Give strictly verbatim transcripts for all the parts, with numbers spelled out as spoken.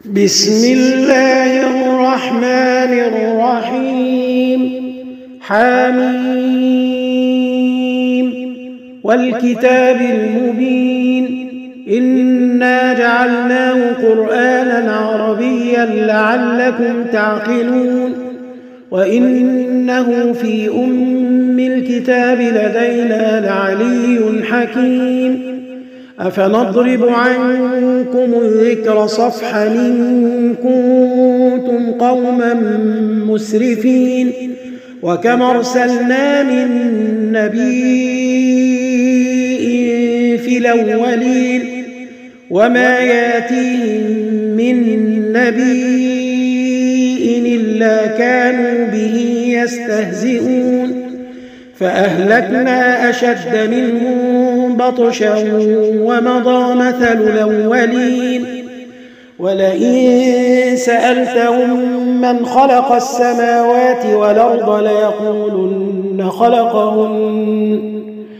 بسم الله الرحمن الرحيم. حميم والكتاب المبين إنا جعلناه قرآنا عربيا لعلكم تعقلون وإنه في أم الكتاب لدينا لعلي حكيم. أفنضرب عنكم الذكر صفحا إن كنتم قوما مسرفين وكم أرسلنا من نبي في الأولين وما ياتيهم من نبي إلا كانوا به يستهزئون فأهلكنا أشد منهم بطشا ومضى مثل الأولين. ولئن سألتهم من خلق السماوات والأرض ليقولن خلقهن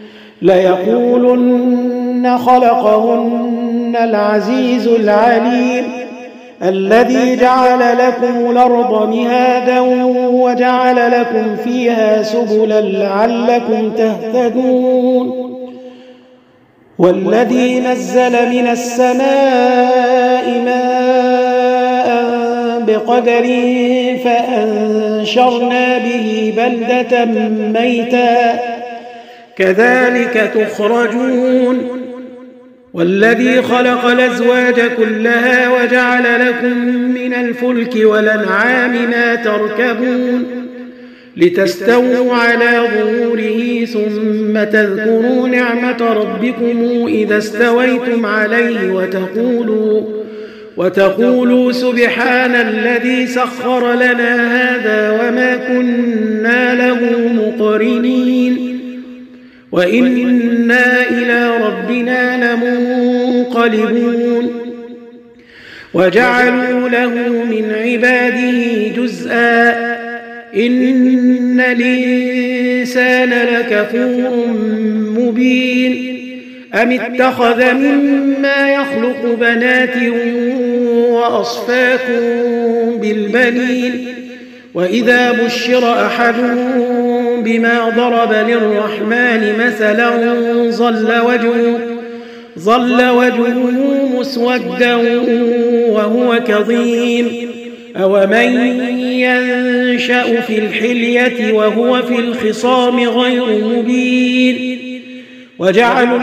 ليقولن خلقهن العزيز العليم الذي جعل لكم الأرض مهادا وجعل لكم فيها سبلا لعلكم تهتدون والذي نزل من السماء ماء بقدر فأنشرنا به بلدة ميتا كذلك تخرجون والذي خلق الأزواج كلها وجعل لكم من الفلك والأنعام ما تركبون لتستووا على ظهوره ثم تذكروا نعمة ربكم إذا استويتم عليه وتقولوا, وتقولوا سبحان الذي سخر لنا هذا وما كنا له مقرنين وإنا إلى ربنا لمنقلبون. وجعلوا له من عباده جزءا إن الإنسان لكفور مبين أم اتخذ مما يخلق بنات وأصفاكم بالبنين وإذا بشر أحدهم بما ضرب للرحمن مثلا ظل وجهه, ظل وجهه مسودا وهو كظيم أومن ينشأ في الحلية وهو في الخصام غير مبين. وجعلوا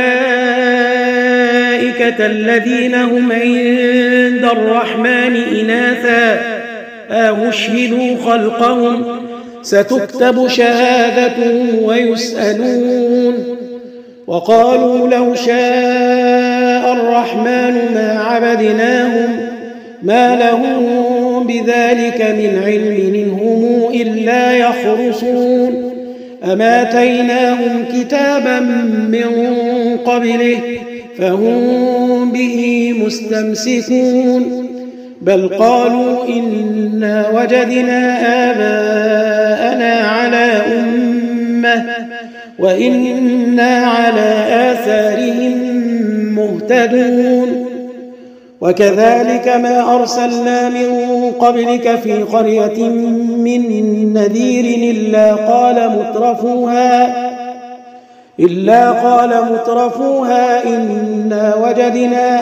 الملائكة الذين هم عند الرحمن إناثا أشهدوا خلقهم ستكتب شهادتهم ويسألون. وقالوا لو شاء الرحمن ما عبدناهم ما لهم بذلك من علم إنهم إلا يخرصون أم آتيناهم كتابا من قبله فهم به مستمسكون بل قالوا إنا وجدنا آباءنا على أمة وإنا على آثارهم مهتدون. وكذلك ما أرسلنا من قبلك في قرية من نذير إلا قال مترفوها إلا قال مترفوها إنا وجدنا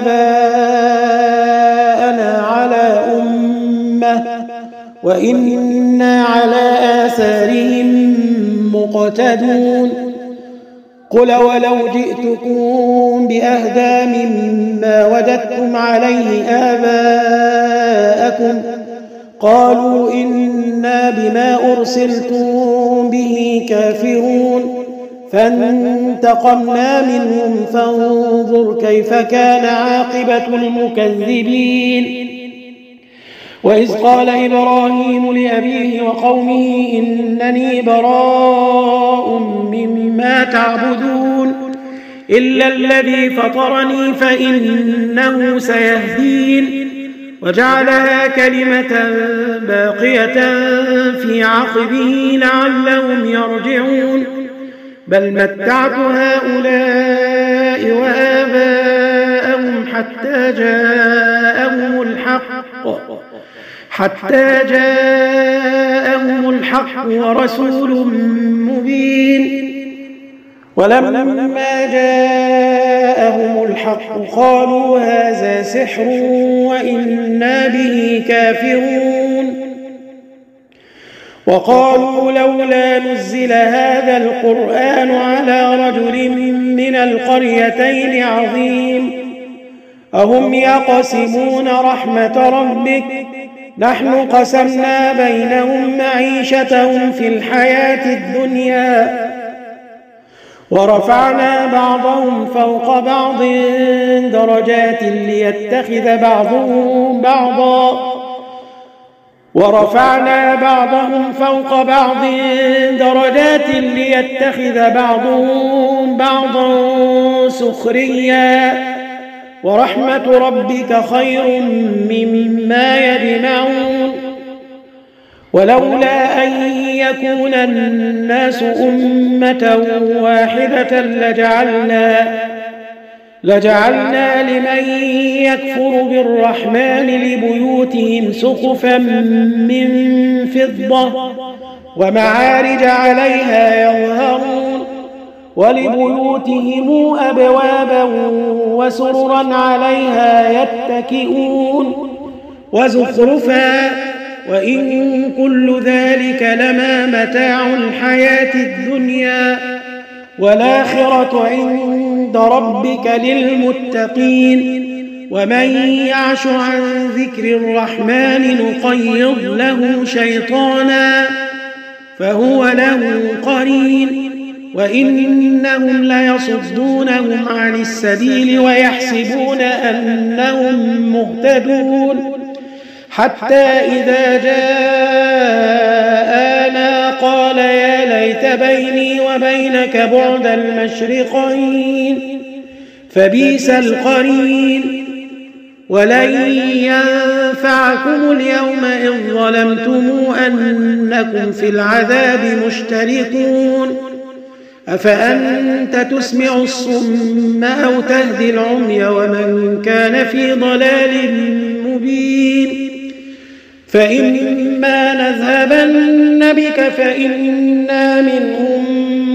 آباءنا على أمة وإنا على آثارهم مقتدون. قل ولو جئتكم بأهدى مما وجدتم عليه آباءكم قالوا إنا بما أرسلتم به كافرون فانتقمنا منهم فانظر كيف كان عاقبة المكذبين. وإذ قال إبراهيم لأبيه وقومه إنني براء مما تعبدون إلا الذي فطرني فإنه سيهدين وجعلها كلمة باقية في عقبه لعلهم يرجعون بل متعت هؤلاء وآباءهم حتى جاءهم الحق حتى جاءهم الحق ورسول مبين. ولما جاءهم الحق قالوا هذا سحر وإنا به كافرون. وقالوا لولا نزل هذا القرآن على رجل من القريتين عظيم أهم يقسمون رحمة ربك نحن قسمنا بينهم معيشتهم في الحياة الدنيا ورفعنا بعضهم فوق بعض درجات ليتخذ بعضهم بعضا ورفعنا بعضهم فوق بعض درجات ليتخذ بعضهم بعضا سخريا ورحمة ربك خير مما يجمعون. ولولا أن يكون الناس أمة واحدة لجعلنا لجعلنا لمن يكفر بالرحمن لبيوتهم سقفا من فضة ومعارج عليها يظهرون ولبيوتهم أبوابا وسررا عليها يتكئون وزخرفا وإن كل ذلك لما متاع الحياة الدنيا والآخرة عند ربك للمتقين. ومن يعش عن ذكر الرحمن نقيض له شيطانا فهو له قرين وإنهم ليصدونهم عن السبيل ويحسبون أنهم مهتدون حتى إذا جاءنا قال يا ليت بيني وبينك بعد المشرقين فبئس القرين. ولن ينفعكم اليوم إذ ظلمتم أنكم في العذاب مشتركون أفأنت تسمع الصم أو تهدي العمي ومن كان في ضلال مبين. فإما نذهبن بك فإنا منهم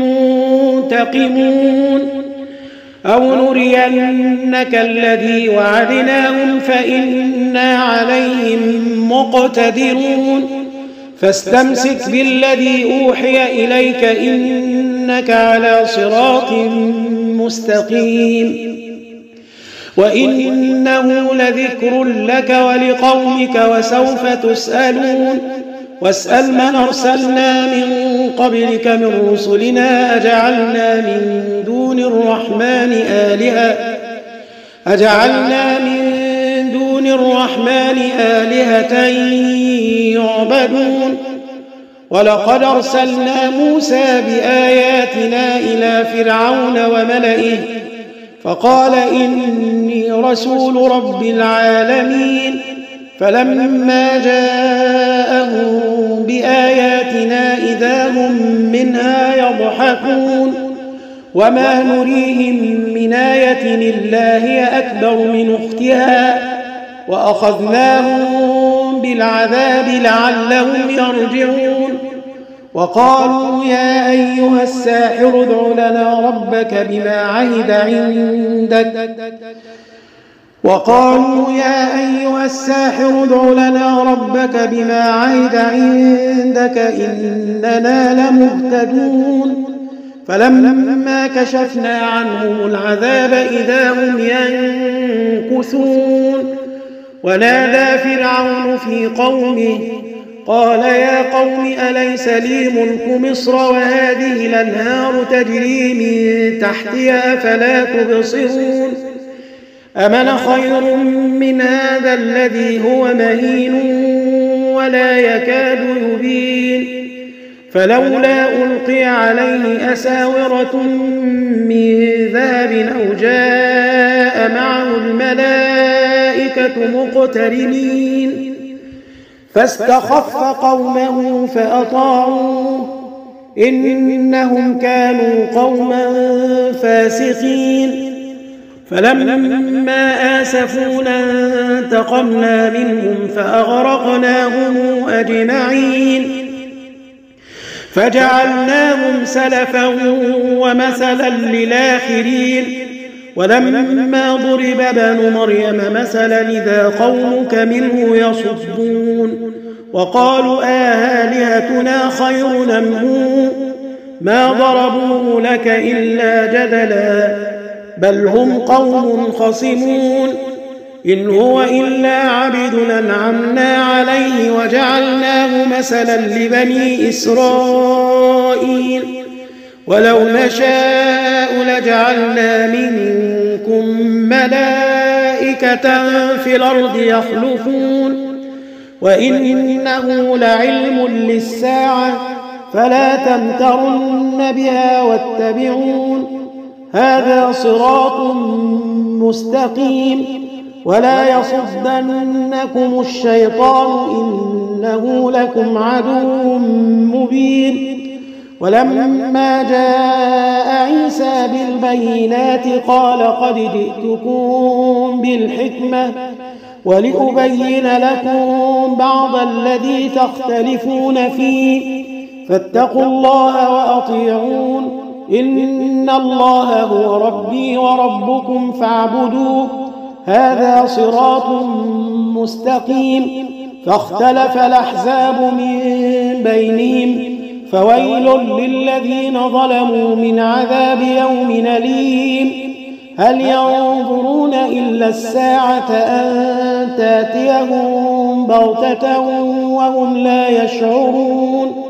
منتقمون أو نرينك الذي وعدناهم فإنا عليهم مقتدرون. فاستمسك بالذي أوحي إليك إنك على صراط مستقيم. وإنه لذكر لك ولقومك وسوف تسألون. واسأل من أرسلنا من قبلك من رسلنا أجعلنا من دون الرحمن آلهة أجعلنا من دون الرحمن آلهة يعبدون. ولقد أرسلنا موسى بآياتنا إلى فرعون وملئه فقال إني رسول رب العالمين. فلما جاءهم بآياتنا إذا هم منها يضحكون وما نريهم من آية إلا هي أكبر من أختها وأخذناهم بالعذاب لعلهم يرجعون. وقالوا يا أيها الساحر ادع لنا ربك بما عهد عندك وقالوا يا أيها الساحر ادع لنا ربك بما عهد عندك إننا لمهتدون. فلما كشفنا عنهم العذاب إذا هم ينكثون. ونادى فرعون في قومه قال يا قوم أليس لي ملك مصر وهذه الأنهار تجري من تحتي أفلا تبصرون أمن خير من هذا الذي هو مهين ولا يكاد يبين. فلولا ألقي عليه أساورة من ذهب أو جاء معه الملائكة مقترنين فاستخف قومه فأطاعوه إنهم كانوا قوما فاسقين. فلما آسفونا انتقمنا منهم فأغرقناهم أجمعين فجعلناهم سلفا ومثلا للآخرين ولما ضرب ابن مريم مثلا إذا قومك منه يصدون وقالوا آلهتنا خير أم هو ما ضربوه لك إلا جدلا بل هم قوم خصمون إن هو إلا عبد أنعمنا عليه وجعلناه مثلا لبني إسرائيل ولو نشاء لجعلنا منكم ملائكة في الأرض يخلفون وإنه لعلم للساعة فلا تمترن بها واتبعون هذا صراط مستقيم ولا يصدنكم الشيطان إنه لكم عدو مبين ولما جاء عيسى بالبينات قال قد جئتكم بالحكمة ولأبين لكم بعض الذي تختلفون فيه فاتقوا الله وأطيعون إن الله هو ربي وربكم فاعبدوه هذا صراط مستقيم فاختلف الأحزاب من بينهم فويل للذين ظلموا من عذاب يوم أليم هل ينظرون إلا الساعة أن تأتيهم بغتة وهم لا يشعرون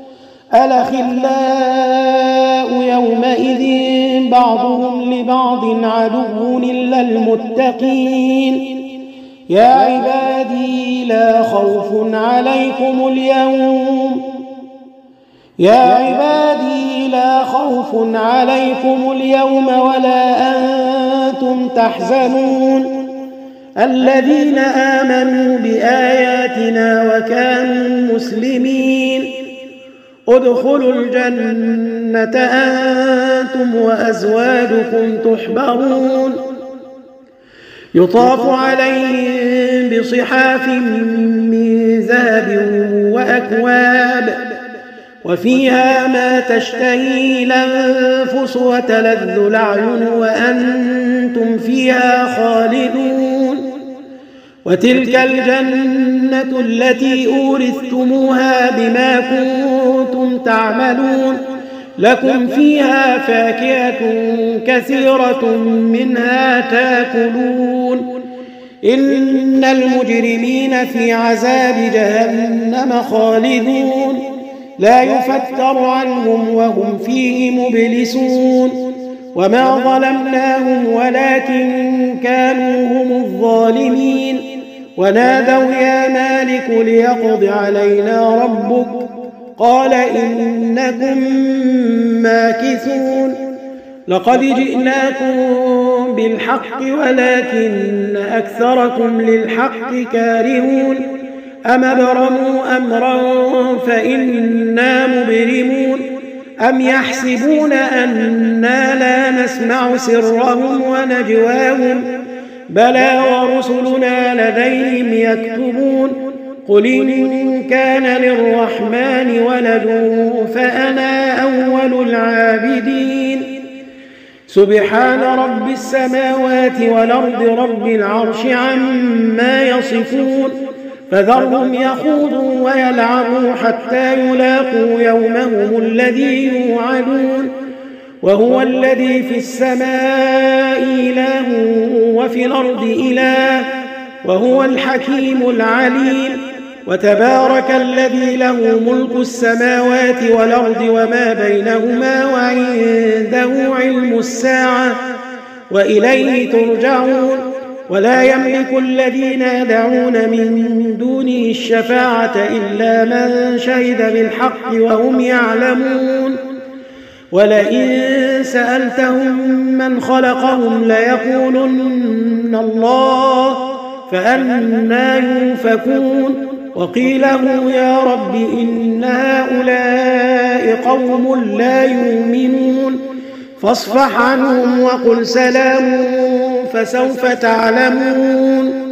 الأخلاء يومئذ بعضهم لبعض عدو إلا المتقين يا عبادي لا خوف عليكم اليوم يا عبادي لا خوف عليكم اليوم ولا أنتم تحزنون الذين آمنوا بآياتنا وكانوا مسلمين ادخلوا الجنة أنتم وأزواجكم تحبرون يطاف عليهم بصحاف من ذهب وأكواب وفيها ما تشتهي الأنفس وتلذ الأعين وأنتم فيها خالدون وتلك الجنة التي أورثتموها بما كنتم تعملون لكم فيها فاكهة كثيرة منها تاكلون إن المجرمين في عذاب جهنم خالدون لا يفتر عنهم وهم فيه مبلسون وما ظلمناهم ولكن كانوا هم الظالمين ونادوا يا مالك ليقض علينا ربك قال إنكم ماكثون لقد جئناكم بالحق ولكن أكثركم للحق كارهون أم أبرموا أمرا فإنا مبرمون أم يحسبون أنا لا نسمع سرهم ونجواهم بلى ورسلنا لديهم يكتبون قل إن كان للرحمن ولد فأنا أول العابدين سبحان رب السماوات والأرض رب العرش عما يصفون فذرهم يخوضوا ويلعبوا حتى يلاقوا يومهم الذي يوعدون وهو الذي في السماء إله وفي الأرض إله وهو الحكيم العليم وتبارك الذي له ملك السماوات والأرض وما بينهما وعنده علم الساعة وإليه ترجعون ولا يملك الذين يدعون من دونه الشفاعة إلا من شهد بالحق وهم يعلمون ولئن سألتهم من خلقهم ليقولن الله فأنى يؤفكون وقيله يا رب إن هؤلاء قوم لا يؤمنون فاصفح عنهم وقل سلام فسوف تعلمون